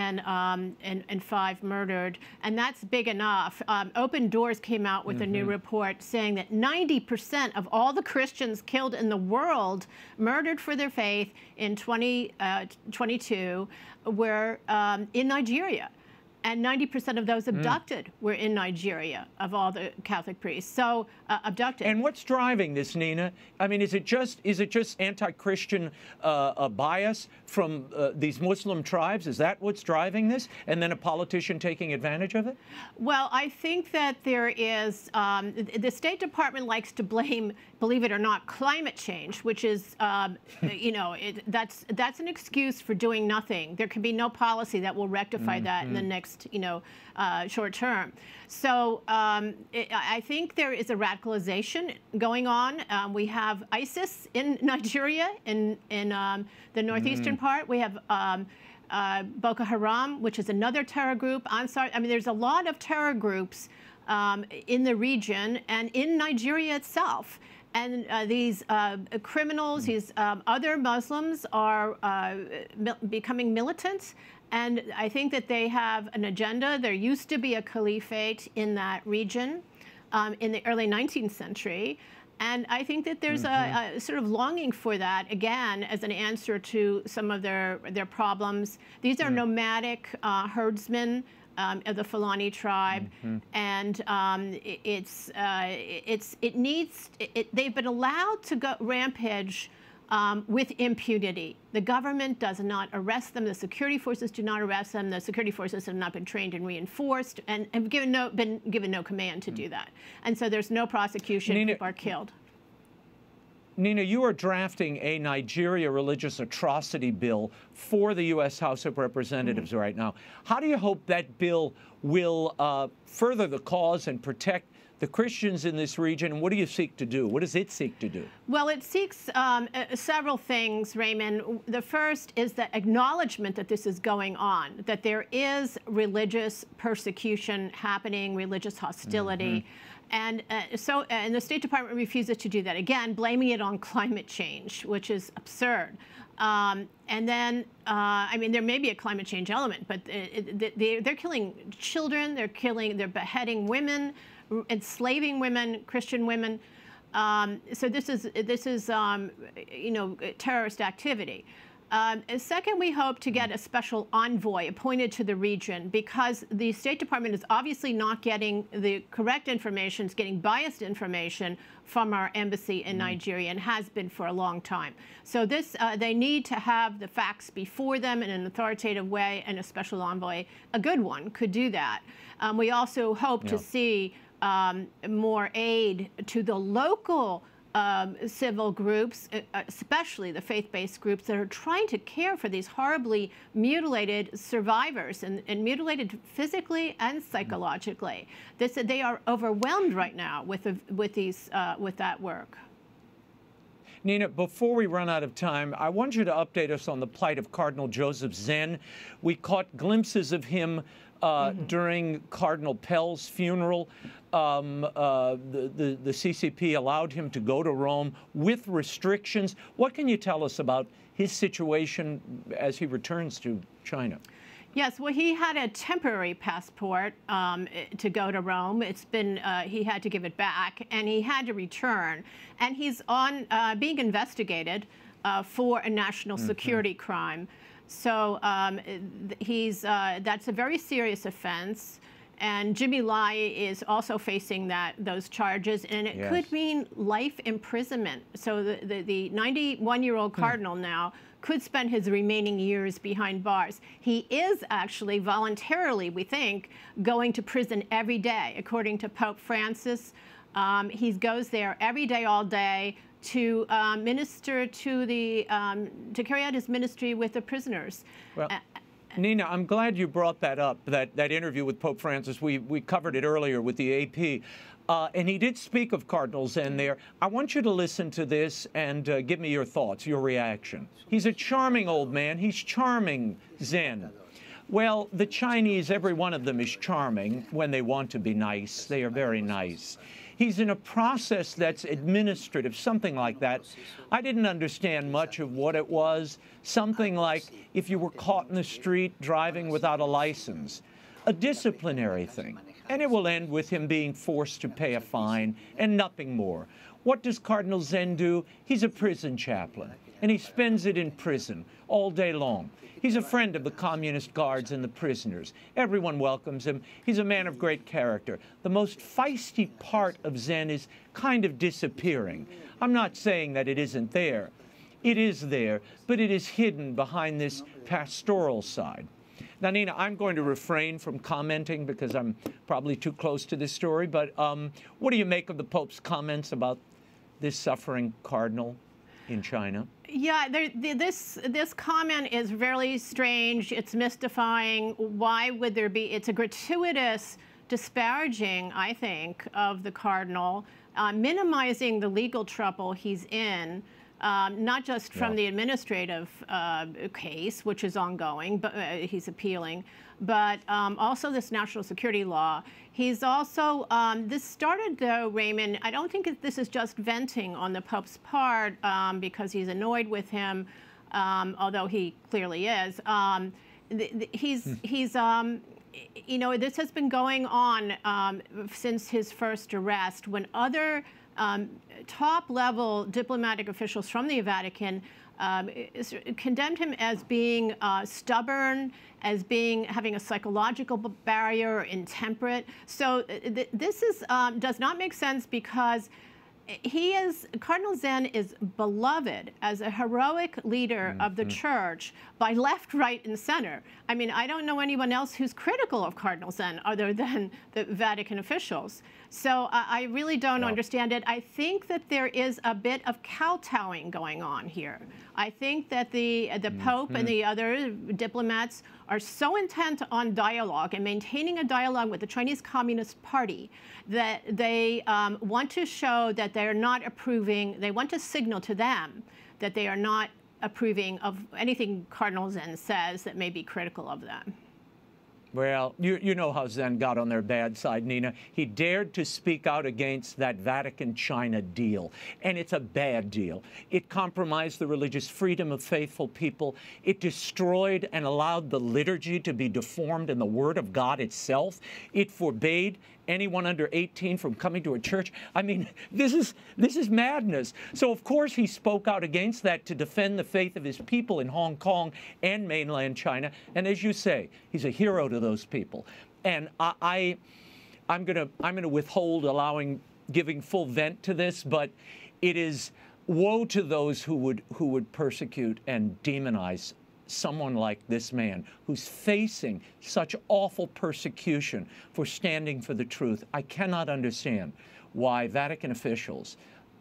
and 5 murdered, and that's big enough. Open Doors came out with a new report saying that 90% of all the Christians killed in the world, murdered for their faith in 2022, were in Nigeria. And 90% of those abducted were in Nigeria, of all the Catholic priests. So abducted. And what's driving this, Nina? I mean, is it just anti-Christian bias from these Muslim tribes? Is that what's driving this? And then a politician taking advantage of it? Well, I think that there is, the State Department likes to blame, believe it or not, climate change, which is, you know, that's an excuse for doing nothing. There can be no policy that will rectify that in the next, you know, short term. So I think there is a radicalization going on. We have ISIS in Nigeria, in the northeastern part. We have Boko Haram, which is another terror group. Ansar. I mean, there's a lot of terror groups in the region and in Nigeria itself. And these criminals, these other Muslims are becoming militant. And I think that they have an agenda. There used to be a caliphate in that region in the early 19th century. And I think that there's a sort of longing for that, again, as an answer to some of their problems. These are nomadic herdsmen of the Fulani tribe, and they've been allowed to go rampage with impunity. The government does not arrest them. The security forces do not arrest them. The security forces have not been trained and reinforced, and have been given no command to do that. And so there's no prosecution. Nina, people are killed. Nina, you are drafting a Nigeria religious atrocity bill for the U.S. House of Representatives right now. How do you hope that bill will further the cause and protect the Christians in this region, and what do you seek to do? What does it seek to do? Well, it seeks several things, Raymond. The first is the acknowledgement that this is going on, that there is religious persecution happening, religious hostility. And and the State Department refuses to do that. Again, blaming it on climate change, which is absurd. And then, I mean, there may be a climate change element, but they're killing children, they're beheading women, enslaving women, Christian women. So this is you know, terrorist activity. Second, we hope to get a special envoy appointed to the region, because the State Department is obviously not getting the correct information, it's getting biased information from our embassy in Nigeria, and has been for a long time. So this, they need to have the facts before them in an authoritative way, and a special envoy, a good one, could do that. We also hope to see more aid to the local civil groups, especially the faith-based groups that are trying to care for these horribly mutilated survivors, and mutilated physically and psychologically. They are overwhelmed right now with that work. Nina, before we run out of time, I want you to update us on the plight of Cardinal Joseph Zen. We caught glimpses of him during Cardinal Pell's funeral. The CCP allowed him to go to Rome with restrictions. What can you tell us about his situation as he returns to China? Yes, well, he had a temporary passport to go to Rome. It's been, he had to give it back, and he had to return. And he's on being investigated for a national security crime. So that's a very serious offense. And Jimmy Lai is also facing those charges, and it could mean life imprisonment. So the 91-year-old cardinal now could spend his remaining years behind bars. He is actually voluntarily, we think, going to prison every day, according to Pope Francis. He goes there every day, all day, to minister to to carry out his ministry with the prisoners. Well, Nina, I'm glad you brought that up, that interview with Pope Francis. We covered it earlier with the AP. And he did speak of Cardinal Zen there. I want you to listen to this and give me your thoughts, your reaction. He's a charming old man. He's charming, Zen. Well, the Chinese, every one of them is charming when they want to be nice. They are very nice. He's in a process that's administrative, something like that. I didn't understand much of what it was. Something like if you were caught in the street driving without a license, a disciplinary thing. and it will end with him being forced to pay a fine and nothing more. What does Cardinal Zen do? He's a prison chaplain, and he spends it in prison all day long. He's a friend of the communist guards and the prisoners. Everyone welcomes him. He's a man of great character. The most feisty part of Zen is kind of disappearing. I'm not saying that it isn't there. It is there, but it is hidden behind this pastoral side. Now, Nina, I'm going to refrain from commenting because I'm probably too close to this story, but what do you make of the Pope's comments about this suffering cardinal in China? Yeah, this comment is very strange. It's mystifying. Why would there be? It's a gratuitous disparaging, I think, of the cardinal, minimizing the legal trouble he's in. Not just from the administrative case, which is ongoing, but he's appealing, but also this national security law. He's also, this started though, Raymond, I don't think this is just venting on the Pope's part because he's annoyed with him, although he clearly is. You know, this has been going on since his first arrest, when other top-level diplomatic officials from the Vatican condemned him as being stubborn, as having a psychological barrier, intemperate. So this does not make sense because Cardinal Zen is beloved as a heroic leader of the church by left, right, and center. I mean, I don't know anyone else who's critical of Cardinal Zen other than the Vatican officials. So I really don't understand it. I think that there is a bit of kowtowing going on here. I think that the Pope and the other diplomats are so intent on dialogue and maintaining a dialogue with the Chinese Communist Party that they want to show that they're not approving, they want to signal to them that they are not approving of anything Cardinal Zen says that may be critical of them. Well, you know how Zen got on their bad side, Nina. He dared to speak out against that Vatican-China deal, and it's a bad deal. It compromised the religious freedom of faithful people. It destroyed and allowed the liturgy to be deformed in the Word of God itself. It forbade anyone under 18 from coming to a church. I mean, this is madness. So, of course, he spoke out against that to defend the faith of his people in Hong Kong and mainland China. And as you say, he's a hero to those people. And I'm gonna withhold giving full vent to this, but it is woe to those who would persecute and demonize someone like this man who's facing such awful persecution for standing for the truth. I cannot understand why Vatican officials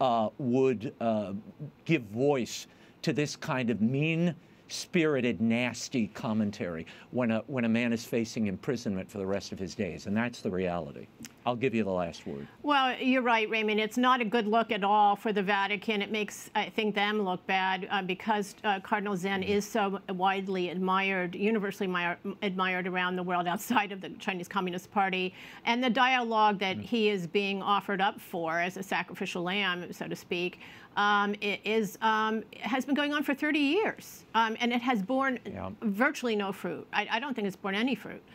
would give voice to this kind of mean-spirited, nasty commentary when a man is facing imprisonment for the rest of his days, and that's the reality. I'll give you the last word. Well, you're right, Raymond. It's not a good look at all for the Vatican. It makes, I think, them look bad because Cardinal Zen is so widely admired, universally admired around the world outside of the Chinese Communist Party. And the dialogue that he is being offered up for as a sacrificial lamb, so to speak, has been going on for 30 years. And it has borne virtually no fruit. I don't think it's borne any fruit.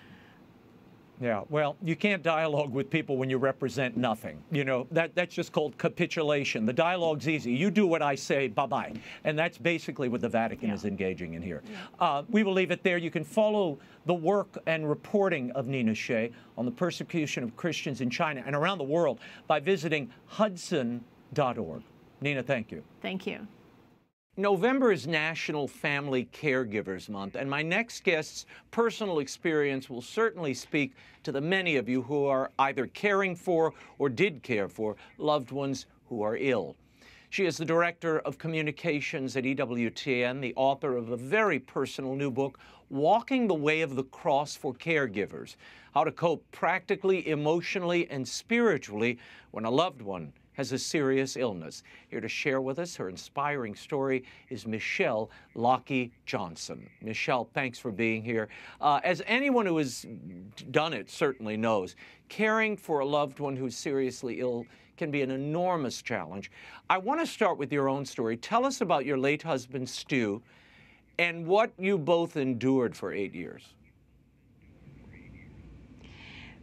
Yeah, well, you can't dialogue with people when you represent nothing. You know, that's just called capitulation. The dialogue's easy. You do what I say, bye-bye. And that's basically what the Vatican is engaging in here. We will leave it there. You can follow the work and reporting of Nina Shea on the persecution of Christians in China and around the world by visiting hudson.org. Nina, thank you. Thank you. November is National Family Caregivers Month, and my next guest's personal experience will certainly speak to the many of you who are either caring for or did care for loved ones who are ill. She is the Director of Communications at EWTN, the author of a very personal new book, Walking the Way of the Cross for Caregivers, How to Cope Practically, Emotionally, and Spiritually when a loved one has a serious illness. Here to share with us her inspiring story is Michelle Lockie Johnson. Michelle, thanks for being here. As anyone who has done it certainly knows, caring for a loved one who's seriously ill can be an enormous challenge. I want to start with your own story. Tell us about your late husband, Stu, and what you both endured for 8 years.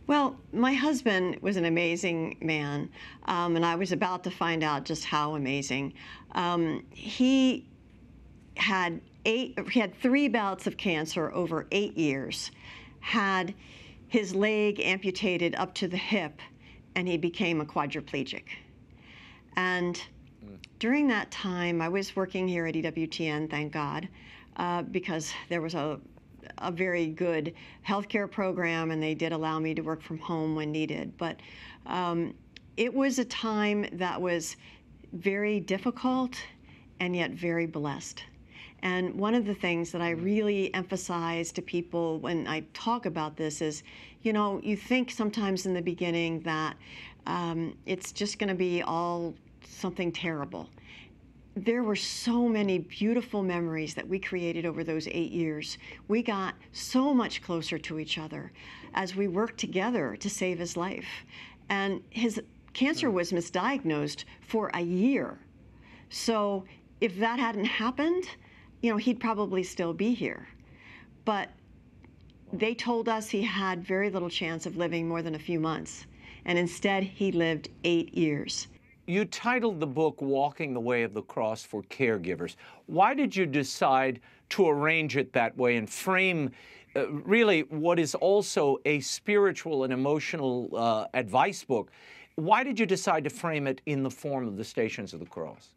Well, my husband was an amazing man, and I was about to find out just how amazing. He had 3 bouts of cancer over 8 years, had his leg amputated up to the hip, and he became a quadriplegic. And during that time, I was working here at EWTN, thank God, because there was a very good healthcare program, and they did allow me to work from home when needed. But it was a time that was very difficult and yet very blessed. And one of the things that I really emphasize to people when I talk about this is, you know, you think sometimes in the beginning that it's just going to be all something terrible. There were so many beautiful memories that we created over those 8 years. We got so much closer to each other as we worked together to save his life. And his cancer was misdiagnosed for a year. So if that hadn't happened, you know, he'd probably still be here. But they told us he had very little chance of living more than a few months. And instead, he lived 8 years. You titled the book Walking the Way of the Cross for Caregivers. Why did you decide to arrange it that way and frame really what is also a spiritual and emotional advice book? Why did you decide to frame it in the form of the Stations of the Cross?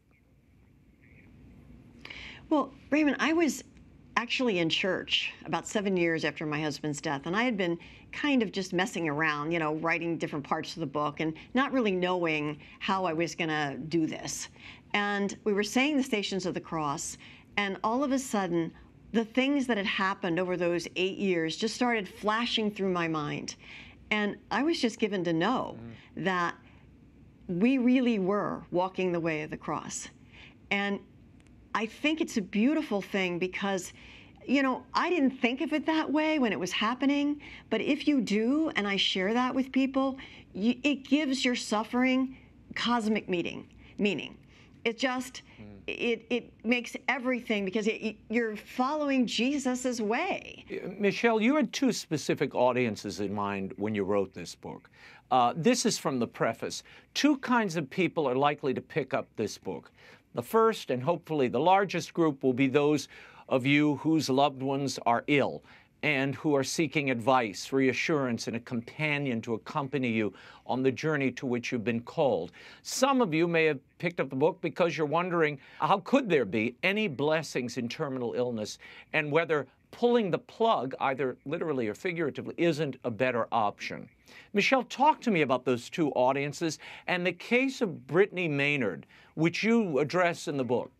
Well, Raymond, I was actually in church about 7 years after my husband's death, and I had been kind of just messing around, you know, writing different parts of the book and not really knowing how I was going to do this. And we were saying the Stations of the Cross, and all of a sudden, the things that had happened over those 8 years just started flashing through my mind. And I was just given to know that we really were walking the way of the cross. And I think it's a beautiful thing because, you know, I didn't think of it that way when it was happening, but if you do, and I share that with people, it gives your suffering cosmic meaning. It just, it makes everything because you're following Jesus's way. Michelle, you had 2 specific audiences in mind when you wrote this book. This is from the preface. 2 kinds of people are likely to pick up this book. The first, and hopefully the largest group, will be those of you whose loved ones are ill and who are seeking advice, reassurance, and a companion to accompany you on the journey to which you've been called. Some of you may have picked up the book because you're wondering, how could there be any blessings in terminal illness, and whether pulling the plug, either literally or figuratively, isn't a better option. Michelle, talk to me about those 2 audiences and the case of Brittany Maynard, which you address in the book.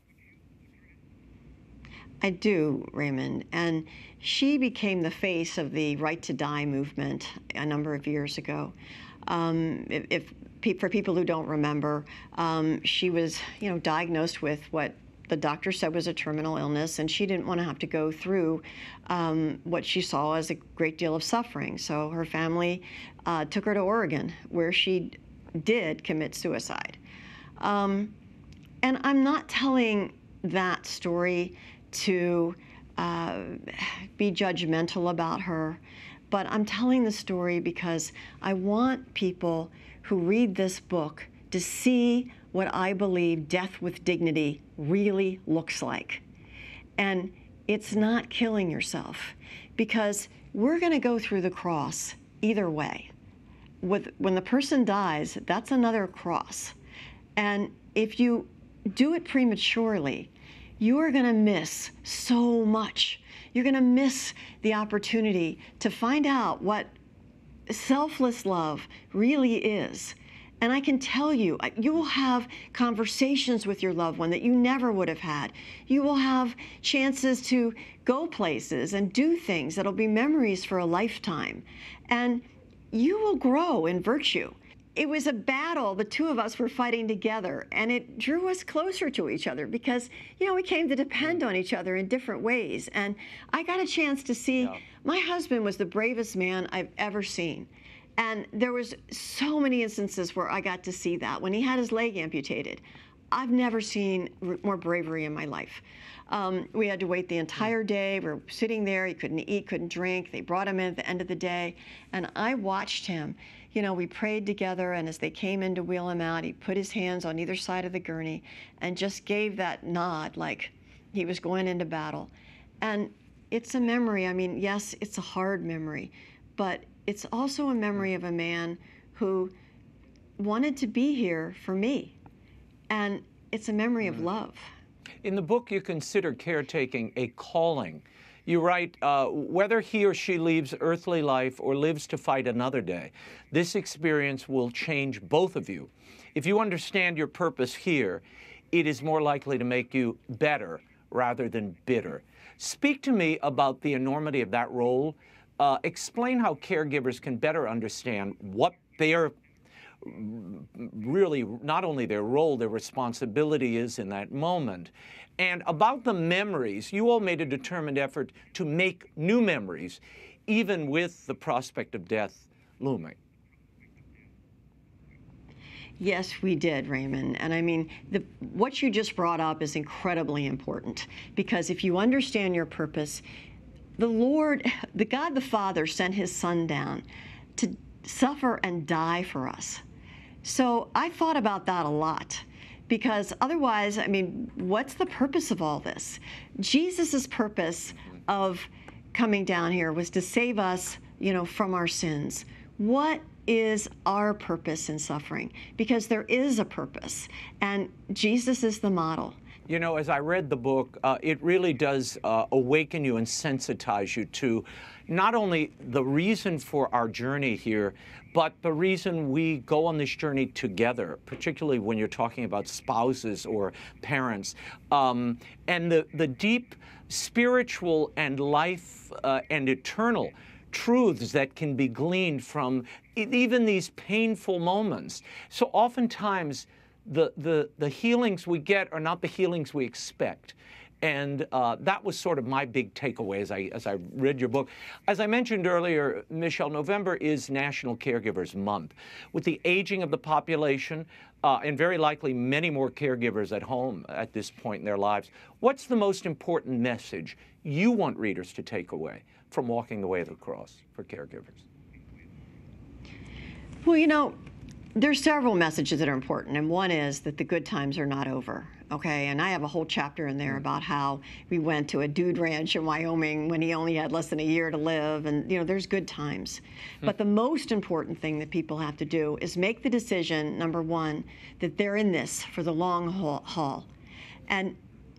I do, Raymond, and she became the face of the Right to Die movement a number of years ago. For people who don't remember, she was, you know, diagnosed with what the doctor said was a terminal illness, and she didn't want to have to go through what she saw as a great deal of suffering. So her family took her to Oregon, where she did commit suicide. And I'm not telling that story to be judgmental about her, but I'm telling the story because I want people who read this book to see what I believe death with dignity really looks like. And it's not killing yourself, because we're going to go through the cross either way. When the person dies, that's another cross. And if you do it prematurely, you are going to miss so much. You're going to miss the opportunity to find out what selfless love really is. And I can tell you, you will have conversations with your loved one that you never would have had. You will have chances to go places and do things that'll be memories for a lifetime. And you will grow in virtue. It was a battle the 2 of us were fighting together, and it drew us closer to each other because, you know, we came to depend on each other in different ways. And I got a chance to see, my husband was the bravest man I've ever seen. And there was so many instances where I got to see that. When he had his leg amputated, I've never seen more bravery in my life. We had to wait the entire day. We were sitting there. He couldn't eat, couldn't drink. They brought him in at the end of the day. And I watched him. You know, we prayed together, and as they came in to wheel him out, he put his hands on either side of the gurney and just gave that nod like he was going into battle. And it's a memory. I mean, yes, it's a hard memory, but it's also a memory of a man who wanted to be here for me. And it's a memory of love. In the book, you consider caretaking a calling. You write, whether he or she leaves earthly life or lives to fight another day, this experience will change both of you. If you understand your purpose here, it is more likely to make you better rather than bitter. Speak to me about the enormity of that role. Explain how caregivers can better understand what their really, not only their role, their responsibility is in that moment. And about the memories, you all made a determined effort to make new memories, even with the prospect of death looming. Yes, we did, Raymond. And I mean, what you just brought up is incredibly important, because if you understand your purpose, the Lord, the God the Father, sent his Son down to suffer and die for us. So I thought about that a lot, because otherwise, I mean, what's the purpose of all this? Jesus's purpose of coming down here was to save us, you know, from our sins. What is our purpose in suffering? Because there is a purpose, and Jesus is the model. You know, as I read the book, it really does awaken you and sensitize you to not only the reason for our journey here, but the reason we go on this journey together, particularly when you're talking about spouses or parents, and the deep spiritual and life and eternal truths that can be gleaned from even these painful moments. So oftentimes, the healings we get are not the healings we expect. And that was sort of my big takeaway as I read your book. As I mentioned earlier, Michelle, November is National Caregivers Month. With the aging of the population, and very likely many more caregivers at home at this point in their lives, what's the most important message you want readers to take away from walking the way of the cross for caregivers? Well, you know, there's several messages that are important, and one is that the good times are not over, okay? And I have a whole chapter in there about how we went to a dude ranch in Wyoming when he only had less than a year to live, and, you know, there's good times. But the most important thing that people have to do is make the decision, number one, that they're in this for the long haul, and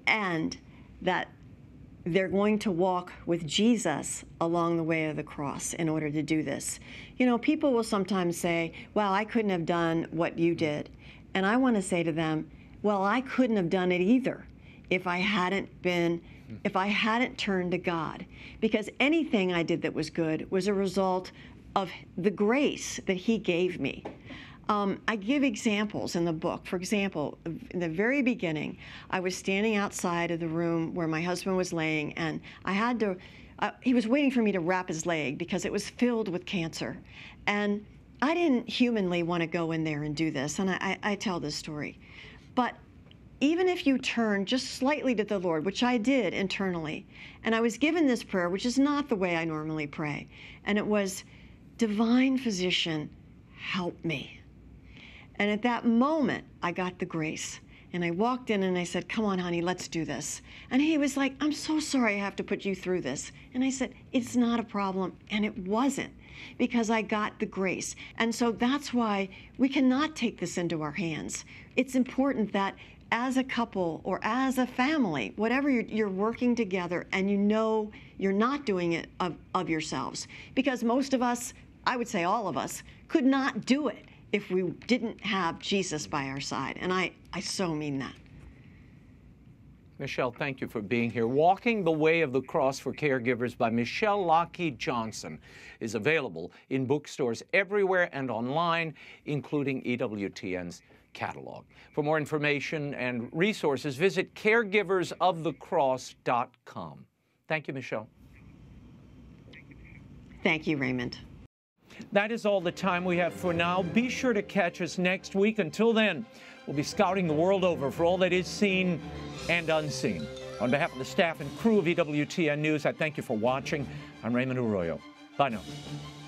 that they're going to walk with Jesus along the way of the cross in order to do this. You know, people will sometimes say, well, I couldn't have done what you did. And I want to say to them, well, I couldn't have done it either if I hadn't turned to God. Because anything I did that was good was a result of the grace that he gave me. I give examples in the book. For example, in the very beginning, I was standing outside of the room where my husband was laying, and I had to, he was waiting for me to wrap his leg because it was filled with cancer. And I didn't humanly want to go in there and do this, and I tell this story. But even if you turn just slightly to the Lord, which I did internally, and I was given this prayer, which is not the way I normally pray, and it was, Divine Physician, help me. And at that moment, I got the grace. And I walked in and I said, come on, honey, let's do this. And he was like, I'm so sorry I have to put you through this. And I said, it's not a problem. And it wasn't, because I got the grace. And so that's why we cannot take this into our hands. It's important that as a couple or as a family, whatever you're working together, and you know you're not doing it of yourselves. Because most of us, I would say all of us, could not do it if we didn't have Jesus by our side. And I so mean that. Michelle, thank you for being here. Walking the Way of the Cross for Caregivers by Michelle Lockheed Johnson is available in bookstores everywhere and online, including EWTN's catalog. For more information and resources, visit caregiversofthecross.com. Thank you, Michelle. Thank you, Raymond. That is all the time we have for now. Be sure to catch us next week. Until then, we'll be scouting the world over for all that is seen and unseen. On behalf of the staff and crew of EWTN News, I thank you for watching. I'm Raymond Arroyo. Bye now.